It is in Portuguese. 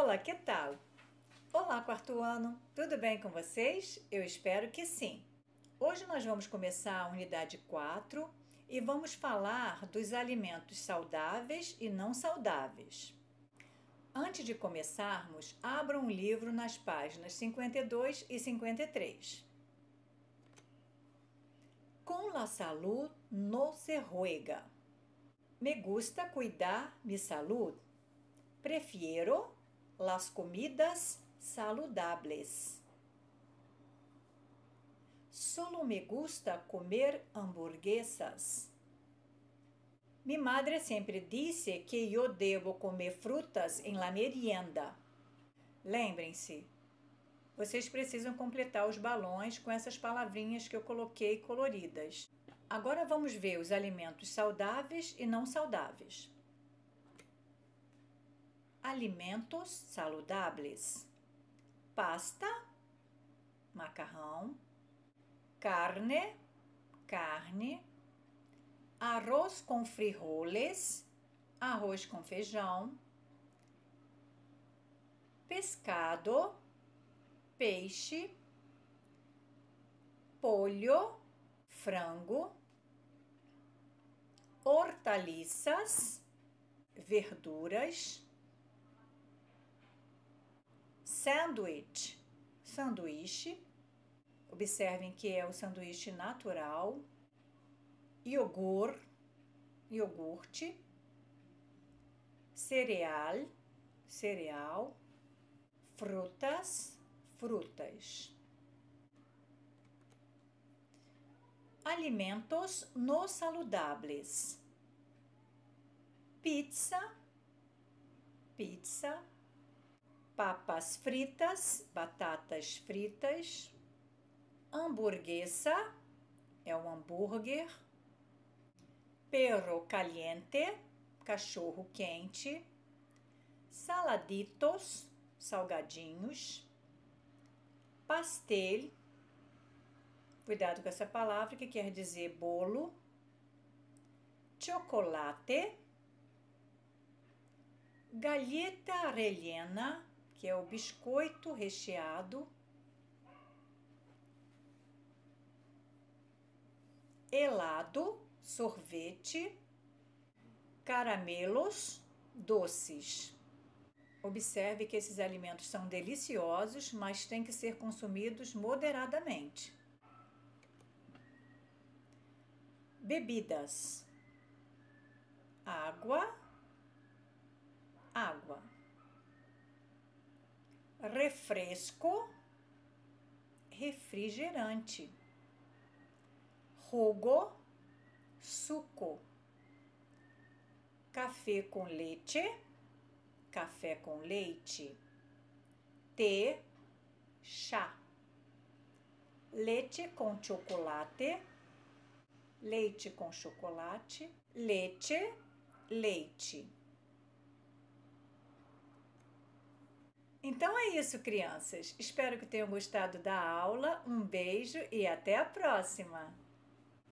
Olá, que tal? Olá, quarto ano! Tudo bem com vocês? Eu espero que sim. Hoje nós vamos começar a unidade 4 e vamos falar dos alimentos saudáveis e não saudáveis. Antes de começarmos, abra um livro nas páginas 52 e 53. Con la salud no se juega. Me gusta cuidar mi salud. Prefiero las comidas saludables. Solo me gusta comer hamburguesas. Mi madre sempre disse que eu devo comer frutas em la merienda. Lembrem-se, vocês precisam completar os balões com essas palavrinhas que eu coloquei coloridas. Agora vamos ver os alimentos saudáveis e não saudáveis. Alimentos saludables: pasta, macarrão, carne, arroz com frijoles, arroz com feijão, pescado, peixe, pollo, frango, hortaliças, verduras, sanduíche, observem que é o sanduíche natural, iogurte, cereal, frutas. Alimentos no saludables: pizza, papas fritas, batatas fritas, hamburguesa, é um hambúrguer, perro caliente, cachorro quente, saladitos, salgadinhos, pastel, cuidado com essa palavra que quer dizer bolo, chocolate, galleta rellena, que é o biscoito recheado, helado, sorvete, caramelos, doces. Observe que esses alimentos são deliciosos, mas têm que ser consumidos moderadamente. Bebidas: água, refresco, refrigerante, jugo, suco, café com leite, café com leite, té, chá, leite com chocolate, leite com chocolate, leite. Então é isso, crianças. Espero que tenham gostado da aula. Um beijo e até a próxima!